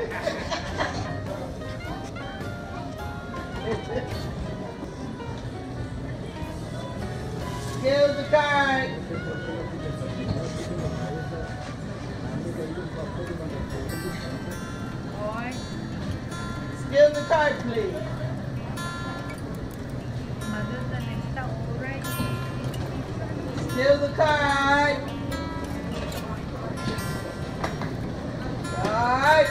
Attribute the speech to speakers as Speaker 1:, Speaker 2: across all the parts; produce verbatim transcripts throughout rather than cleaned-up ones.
Speaker 1: Skills the card. Skills the card, please. Skills the card. Card.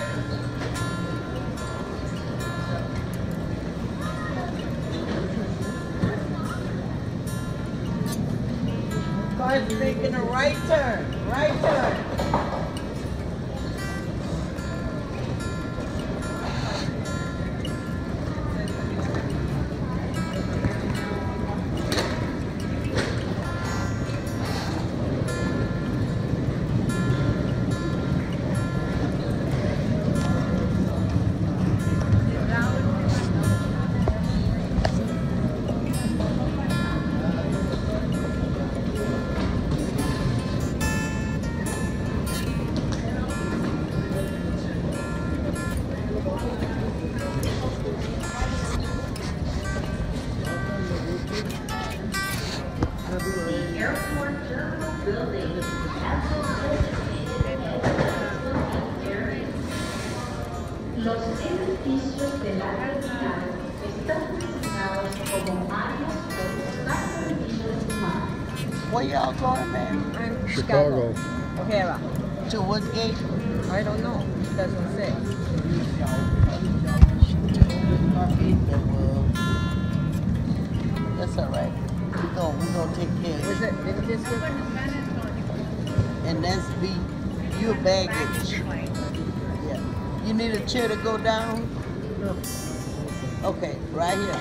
Speaker 1: Card's making a right turn. Right turn.
Speaker 2: Airport Terminal Building has been designated. Los edificios de la terminal están designados como áreas por los permisos humanos.
Speaker 1: Where y'all going, man?
Speaker 3: Chicago.
Speaker 4: Okay, ba?
Speaker 1: To what gate?
Speaker 4: I don't know. It doesn't say.
Speaker 1: That's all right. We're gonna, we gonna take care of it.
Speaker 4: Is it? Did this go?
Speaker 1: And that's be your baggage. Yeah. You need a chair to go down?
Speaker 4: No.
Speaker 1: Okay, right here.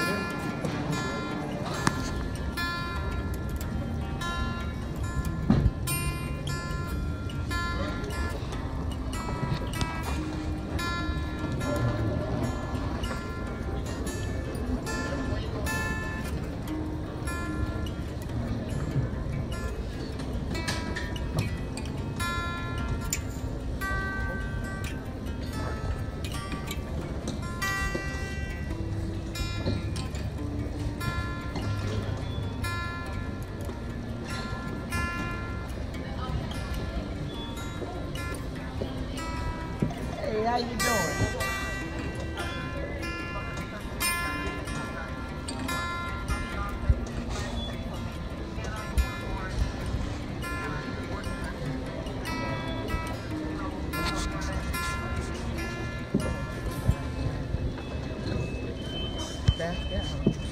Speaker 1: Hey, how you doing?
Speaker 4: That, yeah.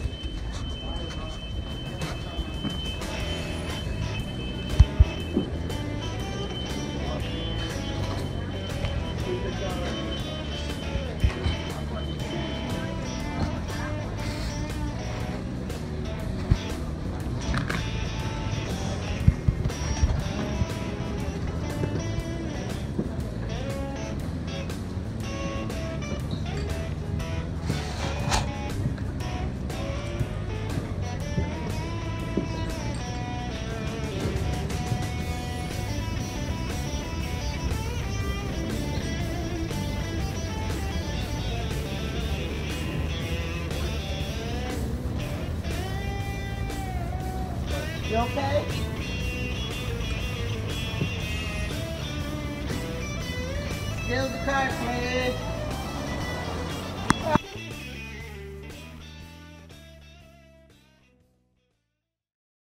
Speaker 1: You okay? Still the card, please.